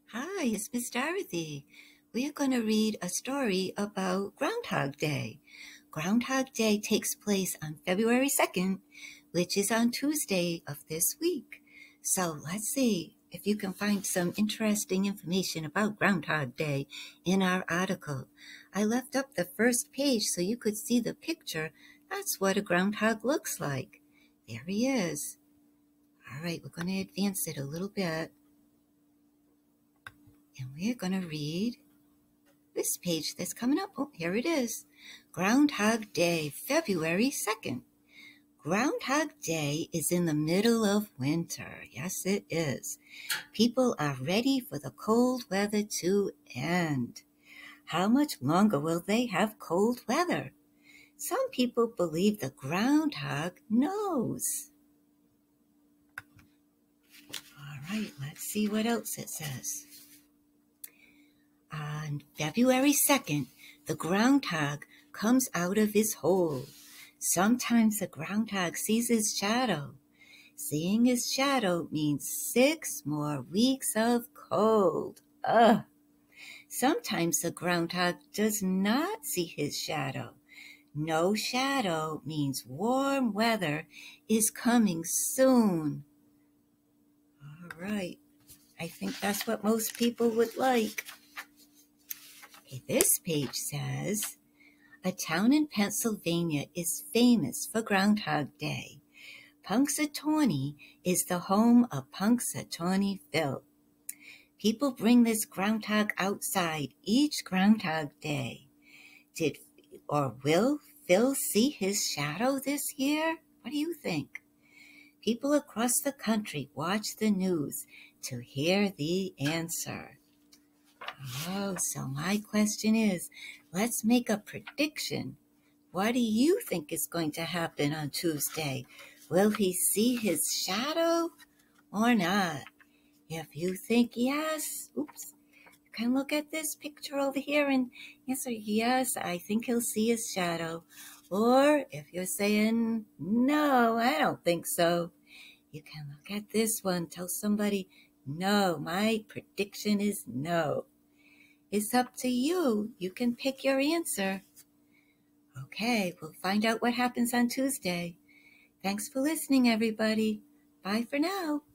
Hi, it's Miss Dorothy. We are going to read a story about Groundhog Day. Groundhog Day takes place on February 2nd, which is on Tuesday of this week. So let's see if you can find some interesting information about Groundhog Day in our article. I left up the first page so you could see the picture. That's what a groundhog looks like. There he is. All right, we're going to advance it a little bit. And we're going to read this page that's coming up. Oh, here it is. Groundhog Day, February 2nd. Groundhog Day is in the middle of winter. Yes, it is. People are ready for the cold weather to end. How much longer will they have cold weather? Some people believe the groundhog knows. All right, let's see what else it says. On February 2nd, the groundhog comes out of his hole. Sometimes the groundhog sees his shadow. Seeing his shadow means 6 more weeks of cold. Ugh. Sometimes the groundhog does not see his shadow. No shadow means warm weather is coming soon. All right. I think that's what most people would like. Okay, this page says, a town in Pennsylvania is famous for Groundhog Day. Punxsutawney is the home of Punxsutawney Phil. People bring this groundhog outside each Groundhog Day. Will Phil see his shadow this year? What do you think? People across the country watch the news to hear the answer. Oh, so my question is, let's make a prediction. What do you think is going to happen on Tuesday? Will he see his shadow or not? If you think yes, you can look at this picture over here and answer yes, I think he'll see his shadow. Or if you're saying no, I don't think so, you can look at this one, tell somebody, no, my prediction is no. It's up to you. You can pick your answer. Okay, we'll find out what happens on Tuesday. Thanks for listening, everybody. Bye for now.